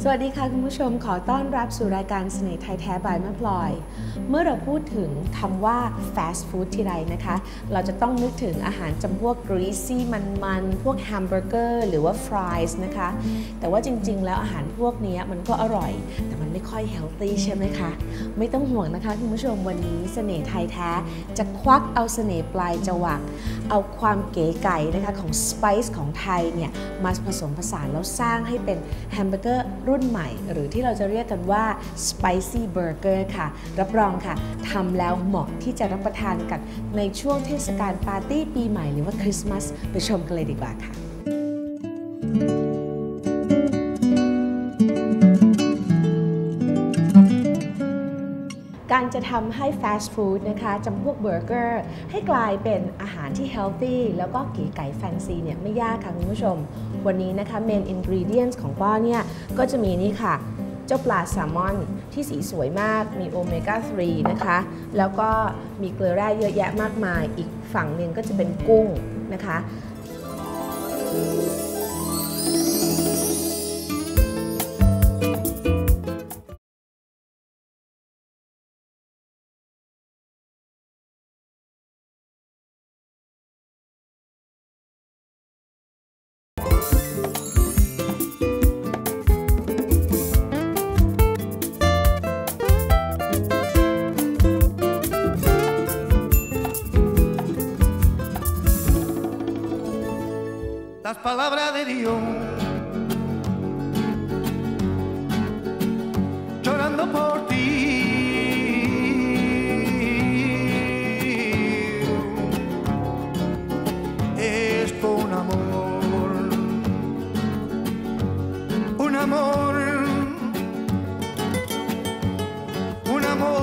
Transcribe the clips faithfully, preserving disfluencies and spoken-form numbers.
วัสดีค่ะคุณผู้ชมขอต้อนรับสู่รายการเสน่ห์ไทยแท้บายแม่พลอยเมื่อเราพูดถึงคำว่า fast food ทีไรนะคะเราจะต้องนึกถึงอาหารจำพวก greasy มันๆพวกแฮมเบอร์เกอร์หรือว่า fries นะคะแต่ว่าจริงๆแล้วอาหารพวกนี้มันก็อร่อยแต่มันไม่ค่อย healthy ใช่ไหมคะไม่ต้องห่วงนะคะคุณผู้ชมวันนี้เสน่ห์ไทยแท้จะควักเอาเสน่ห์ปลายจวักเอาความเก๋ไก๋นะคะของ spice ของไทยเนี่ยมาผสมผสานแล้วสร้างให้เป็นแฮมเบอร์เกอร์รุ่นใหม่หรือที่เราจะเรียกกันว่า spicy burger ค่ะรับรองค่ะทำแล้วเหมาะที่จะรับประทานกันในช่วงเทศกาลปาร์ตี้ปีใหม่หรือว่าคริสต์มาสไปชมกันเลยดีกว่าค่ะการจะทำให้ฟาสต์ฟู้ดนะคะจำพวกเบอร์เกอร์ให้กลายเป็นอาหารที่เฮลตี้แล้วก็เก๋ไก๋แฟนซีเนี่ยไม่ยากค่ะคุณผู้ชมวันนี้นะคะเมนอินกรีเดียนต์ของป้อเนี่ยก็จะมีนี่ค่ะเจ้าปลาแซลมอนที่สีสวยมากมีโอเมก้าสามนะคะแล้วก็มีเกลือแร่เยอะแยะมากมายอีกฝั่งหนึ่งก็จะเป็นกุ้งนะคะ Las palabras de Dios llorando por ti es un amor un amor un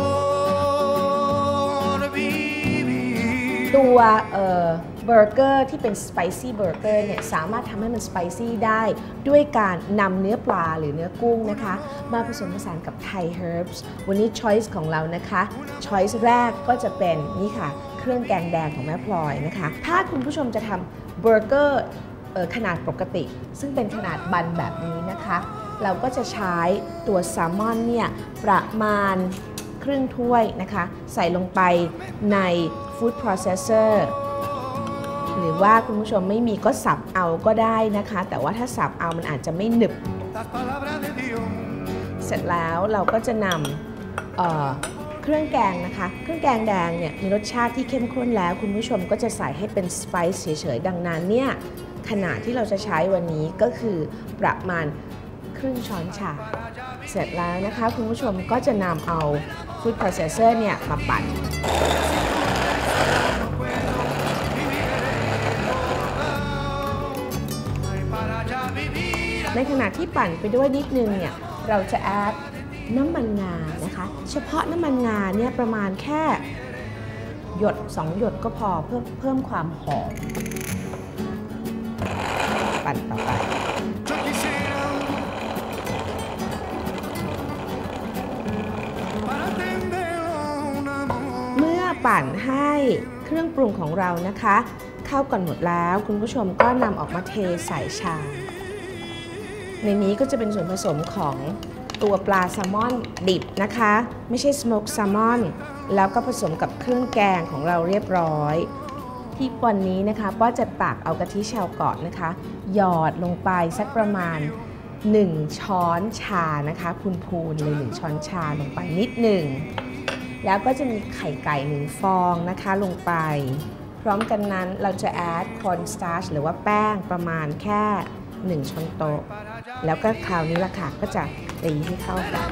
amor vivir ตัวเอ่อเบอร์เกอร์ที่เป็นสไปซี่เบอร์เกอร์เนี่ยสามารถทำให้มันสไปซี่ได้ด้วยการนำเนื้อปลาหรือเนื้อกุ้งนะคะมาผสมผสานกับไทยเฮิร์บส์วันนี้ช้อยส์ของเรานะคะช้อยส์แรกก็จะเป็นนี่ค่ะเครื่องแกงแดงของแม่พลอยนะคะถ้าคุณผู้ชมจะทำเบอร์เกอร์ขนาดปกติซึ่งเป็นขนาดบันแบบนี้นะคะเราก็จะใช้ตัวแซลมอนเนี่ยประมาณครึ่งถ้วยนะคะใส่ลงไปในฟู้ดโปรเซสเซอร์หรือว่าคุณผู้ชมไม่มีก็สับเอาก็ได้นะคะแต่ว่าถ้าสับเอามันอาจจะไม่หนึบเสร็จแล้วเราก็จะนำ เอ่อ เครื่องแกงนะคะเครื่องแกงแดงเนี่ยมีรสชาติที่เข้มข้นแล้วคุณผู้ชมก็จะใส่ให้เป็นสไปซ์เฉยๆดังนั้นเนี่ยขนาดที่เราจะใช้วันนี้ก็คือประมาณครึ่งช้อนชาเสร็จแล้วนะคะคุณผู้ชมก็จะนำเอาฟู้ดโปรเซสเซอร์เนี่ยมาปั่นในขณะที่ปั่นไปด้วยนิดนึงเนี่ยเราจะแอดน้ำมันงานะคะเฉพาะน้ำมันงาเนี่ยประมาณแค่หยดสองหยดก็พอเพิ่มเพิ่มความหอมปั่นต่อไปเมื่อปั่นให้เครื่องปรุงของเรานะคะเข้ากันหมดแล้วคุณผู้ชมก็นำออกมาเทใส่ชามในนี้ก็จะเป็นส่วนผสมของตัวปลาแซลมอนดิบนะคะไม่ใช่สโมกแซลมอนแล้วก็ผสมกับเครื่องแกงของเราเรียบร้อยที่วันนี้นะคะก็จะตักเอากะทิชาวเกาะนะคะหยอดลงไปสักประมาณหนึ่งช้อนชานะคะพูนๆเลยหนึ่งช้อนชาลงไปนิดหนึ่งแล้วก็จะมีไข่ไก่หนึ่งฟองนะคะลงไปพร้อมกันนั้นเราจะแอดคอร์นสตาร์ชหรือว่าแป้งประมาณแค่หนึ่งช้อนโต๊ะแล้วก็คราวนี้ละค่ะก็จะตีให้เข้ากัน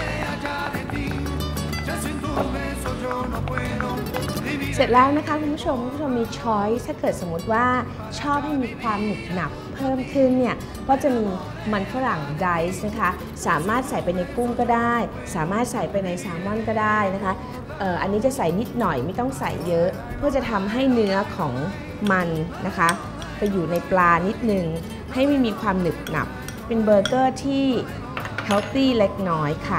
เสร็จแล้วนะคะคุณผู้ชมคุณผู้ชมมีช้อยส์ถ้าเกิดสมมติว่าชอบให้มีความหนึบหนับเพิ่มขึ้นเนี่ยก็จะมีมันฝรั่งไดซ์นะคะสามารถใส่ไปในกุ้งก็ได้สามารถใส่ไปในแซลมอนก็ได้นะคะเอ่ออันนี้จะใส่นิดหน่อยไม่ต้องใส่เยอะเพื่อจะทำให้เนื้อของมันนะคะไปอยู่ในปลานิดนึงให้ไม่มีความหนึบหนับเป็นเบอร์เกอร์ที่เฮลตี้เล็กน้อยค่ะ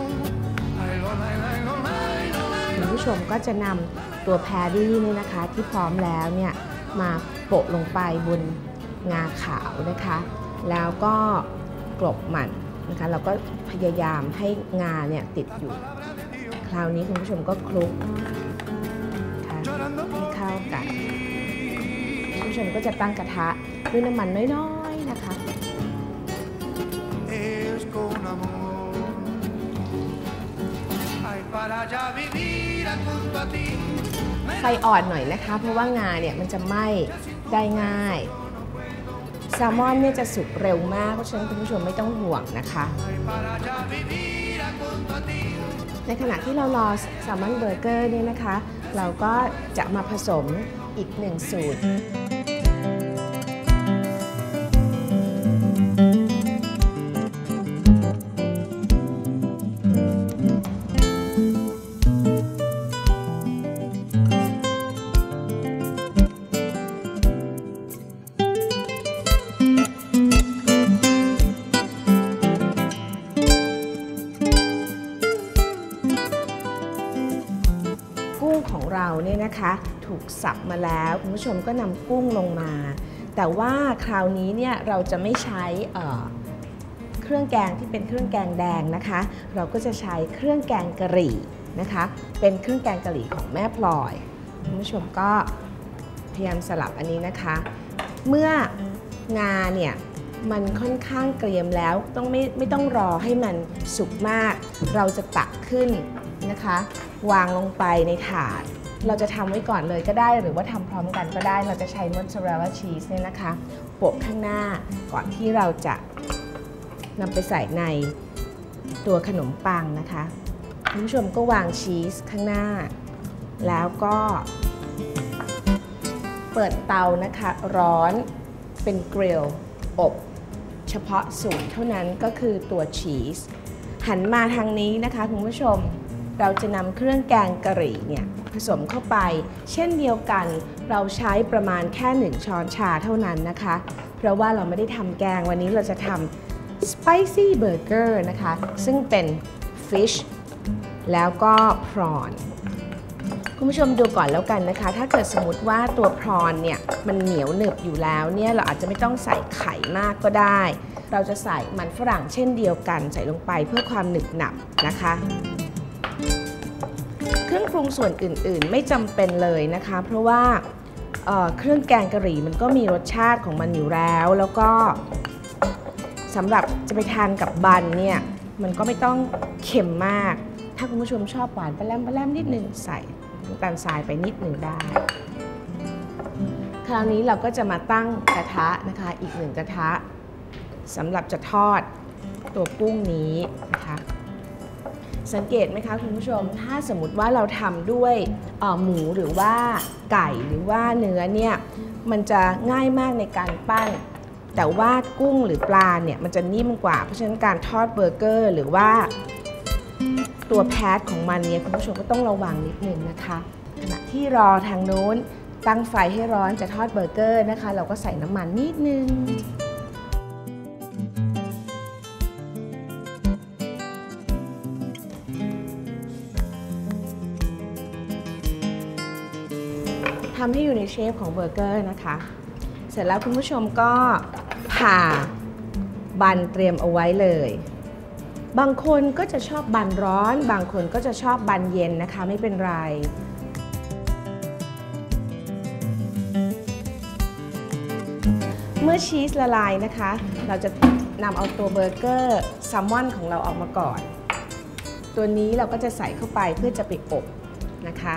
คุณผู้ชมก็จะนำตัวแพรรี่นี่นะคะที่พร้อมแล้วเนี่ยมาโปะลงไปบนงาขาวนะคะแล้วก็กลบมันนะคะเราก็พยายามให้งาเนี่ยติดอยู่คราวนี้คุณผู้ชมก็คลุกนะคะให้เข้ากันคุณผู้ชมก็จะตั้งกระทะด้วยน้ำมันน้อยๆนะคะไฟอ่อนหน่อยนะคะเพราะว่างาเนี่ยมันจะไหม้ได้ง่ายแซลมอนเนี่ยจะสุกเร็วมากเพราะฉะนั้นคุณผู้ชมไม่ต้องห่วงนะคะในขณะที่เรารอแซลมอนเบอร์เกอร์เนี่ยนะคะเราก็จะมาผสมอีกหนึ่งสูตรกุ้งของเราเนี่ยนะคะถูกสับมาแล้วคุณผู้ชมก็นำกุ้งลงมาแต่ว่าคราวนี้เนี่ยเราจะไม่ใช้เอ่อเครื่องแกงที่เป็นเครื่องแกงแดงนะคะเราก็จะใช้เครื่องแกงกะหรี่นะคะเป็นเครื่องแกงกะหรี่ของแม่พลอยคุณผู้ชมก็พยายามสลับอันนี้นะคะเมื่องาเนี่ยมันค่อนข้างเกรียมแล้วต้องไม่ไม่ต้องรอให้มันสุกมากเราจะตักขึ้นนะคะวางลงไปในถาดเราจะทำไว้ก่อนเลยก็ได้หรือว่าทำพร้อมกันก็ได้เราจะใช้มอสซาเรลล่าชีสเนี่ยนะคะโปะข้างหน้าก่อนที่เราจะนำไปใส่ในตัวขนมปังนะคะคุณผู้ชมก็วางชีสข้างหน้าแล้วก็เปิดเตานะคะร้อนเป็นกริลอบเฉพาะส่วนเท่านั้นก็คือตัวชีสหันมาทางนี้นะคะคุณผู้ชมเราจะนำเครื่องแกงกะหรี่เนี่ยผสมเข้าไปเช่นเดียวกันเราใช้ประมาณแค่หนึ่งช้อนชาเท่านั้นนะคะเพราะว่าเราไม่ได้ทำแกงวันนี้เราจะทำ spicy burger นะคะซึ่งเป็น fish แล้วก็ prawn คุณผู้ชมดูก่อนแล้วกันนะคะถ้าเกิดสมมติว่าตัว prawn เนี่ยมันเหนียวหนึบอยู่แล้วเนี่ยเราอาจจะไม่ต้องใส่ไข่มากก็ได้เราจะใส่มันฝรั่งเช่นเดียวกันใส่ลงไปเพื่อความหนึบหนับนะคะเครื่องปรุงส่วนอื่นๆไม่จำเป็นเลยนะคะเพราะว่า เอ่อ เครื่องแกงกะหรี่มันก็มีรสชาติของมันอยู่แล้วแล้วก็สำหรับจะไปทานกับบันเนี่ยมันก็ไม่ต้องเค็มมากถ้าคุณผู้ชมชอบหวานปลาแรมปลาแรมนิดนึงใส่น้ำตาลทรายไปนิดหนึ่งได้คราวนี้เราก็จะมาตั้งกระทะนะคะอีกหนึ่งกระทะสำหรับจะทอดตัวกุ้งนี้นะคะสังเกตไหมคะคุณผู้ชมถ้าสมมติว่าเราทำด้วยหมูหรือว่าไก่หรือว่าเนื้อเนี่ยมันจะง่ายมากในการปั้นแต่ว่ากุ้งหรือปลาเนี่ยมันจะนิ่มกว่าเพราะฉะนั้นการทอดเบอร์เกอร์หรือว่าตัวแพทของมันเนี่ยคุณผู้ชมก็ต้องระวังนิดนึงนะคะขณะที่รอทางโน้นตั้งไฟให้ร้อนจะทอดเบอร์เกอร์นะคะเราก็ใส่น้ำมันนิดนึงทำให้อยู่ในเชฟของเบอร์เกอร์นะคะเสร็จแล้วคุณผู้ชมก็ผ่าบันเตรียมเอาไว้เลยบางคนก็จะชอบบันร้อนบางคนก็จะชอบบันเย็นนะคะไม่เป็นไรเมื่อชีสละลายนะคะเราจะนำเอาตัวเบอร์เกอร์แซลมอนของเราออกมาก่อนตัวนี้เราก็จะใส่เข้าไปเพื่อจะไปอบนะคะ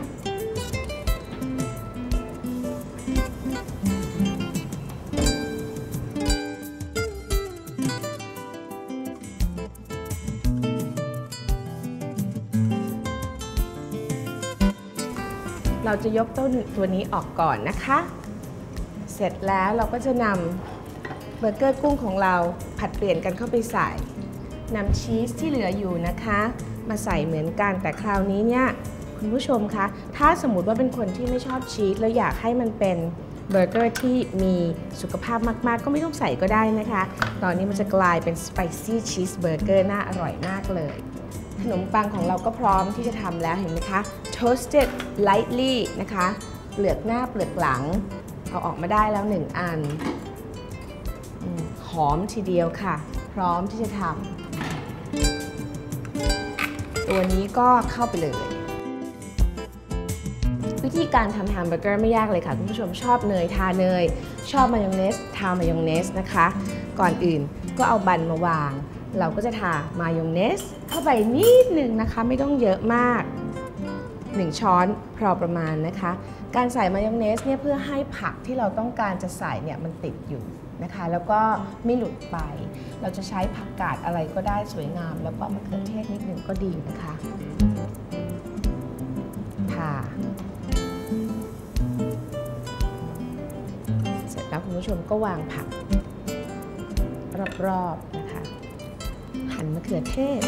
เราจะยกต้นตัวนี้ออกก่อนนะคะเสร็จแล้วเราก็จะนำเบอร์เกอร์กุ้งของเราผัดเปลี่ยนกันเข้าไปใส่นำชีสที่เหลืออยู่นะคะมาใส่เหมือนกันแต่คราวนี้เนี่ยคุณผู้ชมคะถ้าสมมุติว่าเป็นคนที่ไม่ชอบชีสแล้วอยากให้มันเป็นเบอร์เกอร์ที่มีสุขภาพมากๆก็ไม่ต้องใส่ก็ได้นะคะตอนนี้มันจะกลายเป็นสไปซี่ชีสเบอร์เกอร์น่าอร่อยมากเลยขนมปังของเราก็พร้อมที่จะทำแล้วเห็นไหมคะ toasted lightly นะคะเปลือกหน้าเปลือกหลังเอาออกมาได้แล้วหนึ่งอันหอมทีเดียวค่ะพร้อมที่จะทำตัวนี้ก็เข้าไปเลยวิธีการทำแฮมเบอร์เกอร์ไม่ยากเลยค่ะคุณผู้ชมชอบเนยทาเนยชอบมายองเนสทามายองเนสนะคะก่อนอื่นก็เอาบันมาวางเราก็จะทามายองเนสเข้าไปนิดนึงนะคะไม่ต้องเยอะมากหนึ่งช้อนพอประมาณนะคะการใส่มายองเนสเนี่ยเพื่อให้ผักที่เราต้องการจะใส่เนี่ยมันติดอยู่นะคะแล้วก็ไม่หลุดไปเราจะใช้ผักกาดอะไรก็ได้สวยงามแล้วก็มะเขือเทศนิดนึงก็ดีนะคะผ่าเสร็จแล้วคุณผู้ชมก็วางผักรอบๆนะคะหั่นมะเขือเทศ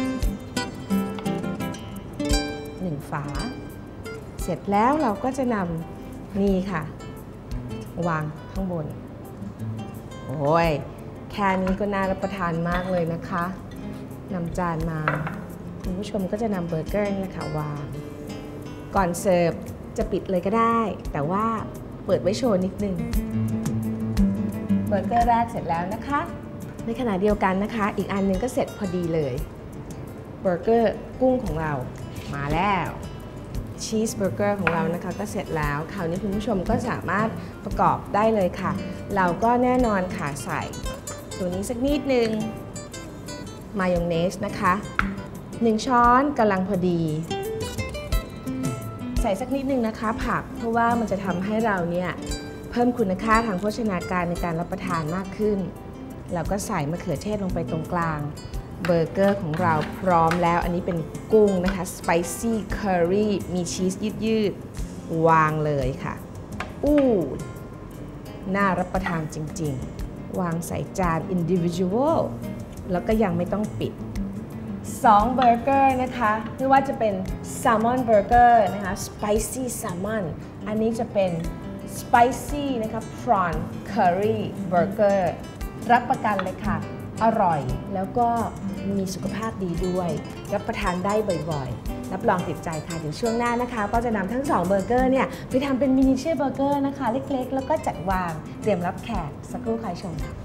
หนึ่งฝาเสร็จแล้วเราก็จะนำนี่ค่ะวางข้างบนโอ้ยแค่นี้ก็น่ารับประทานมากเลยนะคะนำจานมาคุณผู้ชมก็จะนำเบอร์เกอร์นี่ค่ะวางก่อนเสิร์ฟจะปิดเลยก็ได้แต่ว่าเปิดไว้โชว์นิดนึงเบอร์เกอร์แรกเสร็จแล้วนะคะในขณะเดียวกันนะคะอีกอันหนึ่งก็เสร็จพอดีเลยเบอร์เกอร์กุ้งของเรามาแล้วชีสเบอร์เกอร์ของเรานะคะก็เสร็จแล้วคราวนี้คุณผู้ชมก็สามารถประกอบได้เลยค่ะเราก็แน่นอนค่ะใส่ตัวนี้สักนิดนึงมายองเนสนะคะหนึ่งช้อนกำลังพอดีใส่สักนิดนึงนะคะผักเพราะว่ามันจะทำให้เราเนี่ยเพิ่มคุณค่าทางโภชนาการในการรับประทานมากขึ้นเราก็ใส่มะเขือเทศลงไปตรงกลางเบอร์เกอร์ของเราพร้อมแล้วอันนี้เป็นกุ้งนะคะสไปซี่เคอรี่มีชีสยืดๆวางเลยค่ะอู้น่ารับประทานจริงๆวางใส่จาน individual แล้วก็ยังไม่ต้องปิดสองเบอร์เกอร์นะคะไม่ว่าจะเป็นแซลมอนเบอร์เกอร์นะคะสไปซี่แซลมอนอันนี้จะเป็นสไปซี่นะคะพรอนเคอรี่เบอร์เกอร์รับประกันเลยค่ะอร่อยแล้วก็มีสุขภาพดีด้วยรับประทานได้บ่อยๆรับรองติดใจค่ะถึงช่วงหน้านะคะก็จะนำทั้งสองเบอร์เกอร์เนี่ยไปทำเป็นมินิเชียร์เบอร์เกอร์นะคะเล็กๆแล้วก็จัดวางเตรียมรับแขกสักครู่ใครชมค่ะ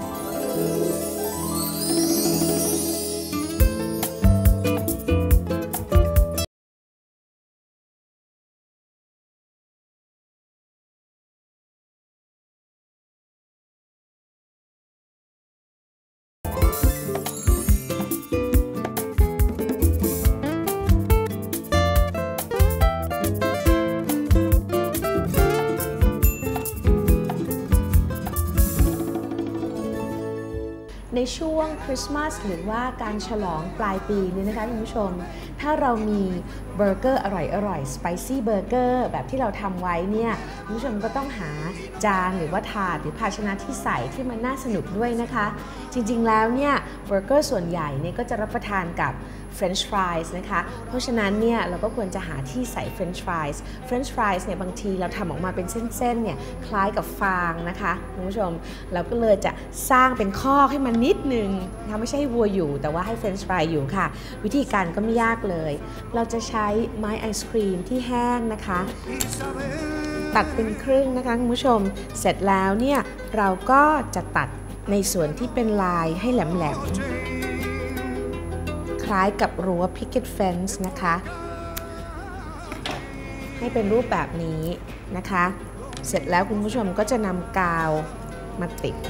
ในช่วงคริสต์มาสหรือว่าการฉลองปลายปีนี้นะคะคุณผู้ชมถ้าเรามีเบอร์เกอร์อร่อยๆสไปซี่เบอร์เกอร์แบบที่เราทำไว้เนี่ยคุณผู้ชมก็ต้องหาจานหรือว่าถาดหรือภาชนะที่ใส่ที่มันน่าสนุกด้วยนะคะจริงๆแล้วเนี่ยเบอร์เกอร์ส่วนใหญ่เนี่ยก็จะรับประทานกับเฟรนช์ฟรายส์นะคะเพราะฉะนั้นเนี่ยเราก็ควรจะหาที่ใส่เฟรนช์ฟรายส์เฟรนช์ฟรายส์เนี่ยบางทีเราทำออกมาเป็นเส้นๆเนี่ยคล้ายกับฟางนะคะคุณผู้ชมเราก็เลยจะสร้างเป็นคอกให้มันนิดนึงนะคะไม่ใช่วัวอยู่แต่ว่าให้เฟรนช์ฟรายอยู่ค่ะวิธีการก็ไม่ยากเลยเราจะใช้ไม้ไอศครีมที่แห้งนะคะตัดเป็นครึ่งนะคะคุณผู้ชมเสร็จแล้วเนี่ยเราก็จะตัดในส่วนที่เป็นลายให้แหลมๆคล้ายกับรั้ว picket fence นะคะให้เป็นรูปแบบนี้นะคะเสร็จแล้วคุณผู้ชมก็จะนำกาวมาติด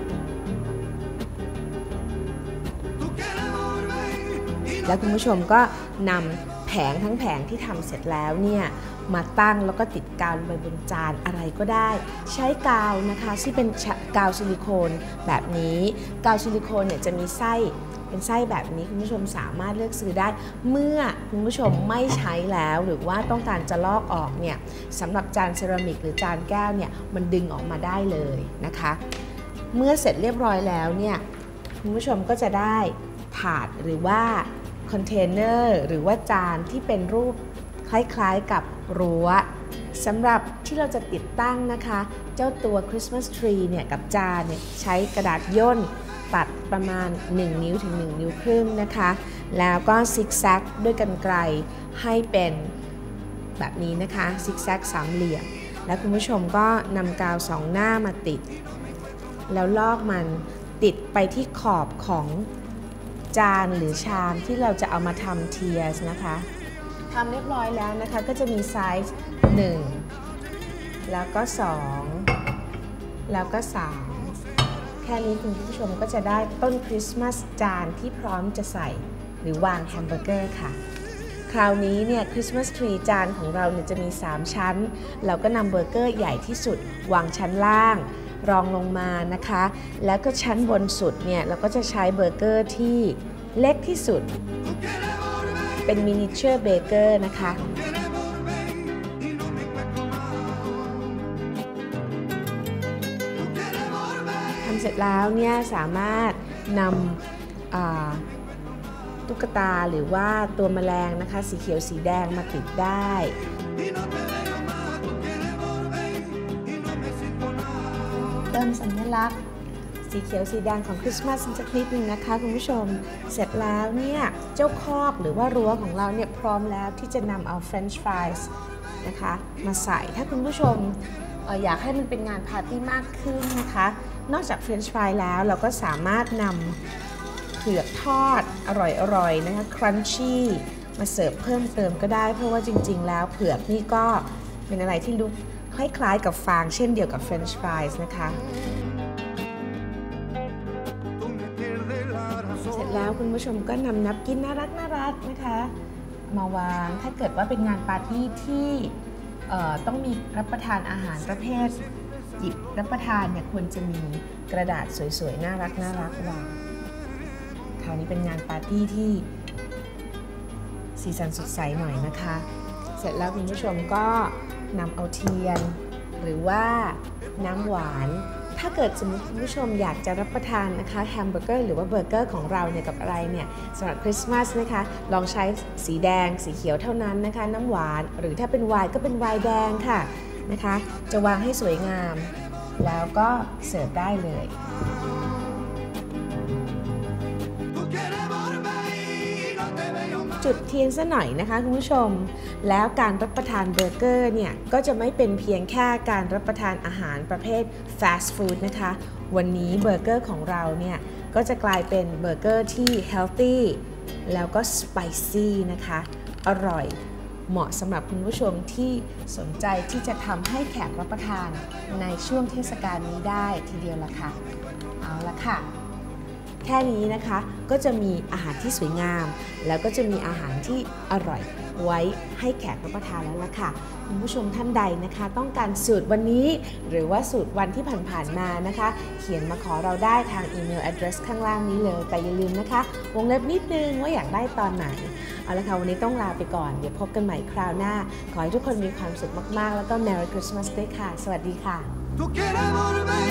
แล้วคุณผู้ชมก็นำแผงทั้งแผงที่ทำเสร็จแล้วเนี่ยมาตั้งแล้วก็ติดกาวลงไปบนจานอะไรก็ได้ใช้กาวนะคะที่เป็นกาวซิลิโคนแบบนี้กาวซิลิโคนเนี่ยจะมีไส้เป็นไส้แบบนี้คุณผู้ชมสามารถเลือกซื้อได้เมื่อคุณผู้ชมไม่ใช้แล้วหรือว่าต้องการจะลอกออกเนี่ยสำหรับจานเซรามิกหรือจานแก้วเนี่ยมันดึงออกมาได้เลยนะคะเมื่อเสร็จเรียบร้อยแล้วเนี่ยคุณผู้ชมก็จะได้ถาดหรือว่าคอนเทนเนอร์หรือว่าจานที่เป็นรูปคล้ายๆกับรั้วสำหรับที่เราจะติดตั้งนะคะเจ้าตัวคริสต์มาสทรีเนี่ยกับจานเนี่ยใช้กระดาษย่นตัดประมาณหนึ่งนิ้วถึงหนึ่งนิ้วครึ่งนะคะแล้วก็ซิกแซกด้วยกรรไกรให้เป็นแบบนี้นะคะซิกแซกสามเหลี่ยมแล้วคุณผู้ชมก็นำกาวสองหน้ามาติดแล้วลอกมันติดไปที่ขอบของจานหรือชามที่เราจะเอามาทำเทียร์สนะคะทำเรียบร้อยแล้วนะคะก็จะมีไซส์หนึ่งแล้วก็สองแล้วก็สามแค่นี้คุณผู้ชมก็จะได้ต้นคริสต์มาสจานที่พร้อมจะใส่หรือวางแฮมเบอร์เกอร์ค่ะคราวนี้เนี่ยคริสต์มาสทรีจานของเราเนี่ยจะมีสามชั้นเราก็นำเบอร์เกอร์ใหญ่ที่สุดวางชั้นล่างรองลงมานะคะแล้วก็ชั้นบนสุดเนี่ยเราก็จะใช้เบอร์เกอร์ที่เล็กที่สุดเป็นมินิเจอร์เบเกอร์นะคะทำเสร็จแล้วเนี่ยสามารถนำตุ๊กตาหรือว่าตัวแมลงนะคะสีเขียวสีแดงมาติดได้เติมสัญลักษณ์สีเขียวสีแดงของคริสต์มาสสักนิดนึงนะคะคุณผู้ชมเสร็จแล้วเนี่ยเจ้าคอกหรือว่ารั้วของเราเนี่ยพร้อมแล้วที่จะนำเอาเฟรนช์ฟรายส์นะคะมาใส่ถ้าคุณผู้ชมเอ่ออยากให้มันเป็นงานปาร์ตี้มากขึ้นนะคะนอกจากเฟรนช์ฟรายแล้วเราก็สามารถนำเผือกทอดอร่อยๆนะคะครันชี่มาเสิร์ฟเพิ่มเติมก็ได้เพราะว่าจริงๆแล้วเผือกนี่ก็เป็นอะไรที่ลุกคล้ายๆกับฟางเช่นเดียวกับเฟรนช์ฟรายส์นะคะเสร็จแล้วคุณผู้ชมก็นำนับกินน่ารักน่ารักนะคะมาวางถ้าเกิดว่าเป็นงานปาร์ตี้ที่ต้องมีรับประทานอาหารประเภทหยิบรับประทานเนี่ยควรจะมีกระดาษสวยๆน่ารักน่ารักวางคราวนี้เป็นงานปาร์ตี้ที่สีสันสดใสหน่อยนะคะเสร็จแล้วคุณผู้ชมก็นำเอาเทียนหรือว่าน้ำหวานถ้าเกิดสมมติคุณผู้ชมอยากจะรับประทานนะคะแฮมเบอร์เกอร์หรือว่าเบอร์เกอร์ของเราเนี่ยกับอะไรเนี่ยสำหรับคริสต์มาสนะคะลองใช้สีแดงสีเขียวเท่านั้นนะคะน้ำหวานหรือถ้าเป็นไวน์ก็เป็นไวน์แดงค่ะนะคะจะวางให้สวยงามแล้วก็เสิร์ฟได้เลยจุดเทียนซะหน่อยนะคะคุณผู้ชมแล้วการรับประทานเบอร์เกอร์เนี่ยก็จะไม่เป็นเพียงแค่การรับประทานอาหารประเภทฟาสต์ฟู้ดนะคะวันนี้เบอร์เกอร์ของเราเนี่ยก็จะกลายเป็นเบอร์เกอร์ที่เฮลตี้แล้วก็สไปซี่นะคะอร่อยเหมาะสำหรับคุณผู้ชมที่สนใจที่จะทำให้แขกรับประทานในช่วงเทศกาลนี้ได้ทีเดียวละค่ะเอาละค่ะแค่นี้นะคะก็จะมีอาหารที่สวยงามแล้วก็จะมีอาหารที่อร่อยไว้ให้แขกรับประทานแล้วล่ะค่ะคุณผู้ชมท่านใดนะคะต้องการสูตรวันนี้หรือว่าสูตรวันที่ผ่านๆมานะคะเขียนมาขอเราได้ทางอีเมล address ข้างล่างนี้เลยแต่อย่าลืมนะคะวงเล็บนิดนึงว่าอยากได้ตอนไหนเอาละค่ะวันนี้ต้องลาไปก่อนเดี๋ยวพบกันใหม่คราวหน้าขอให้ทุกคนมีความสุขมากๆแล้วก็ Merry Christmas ด้วยค่ะสวัสดีค่ะ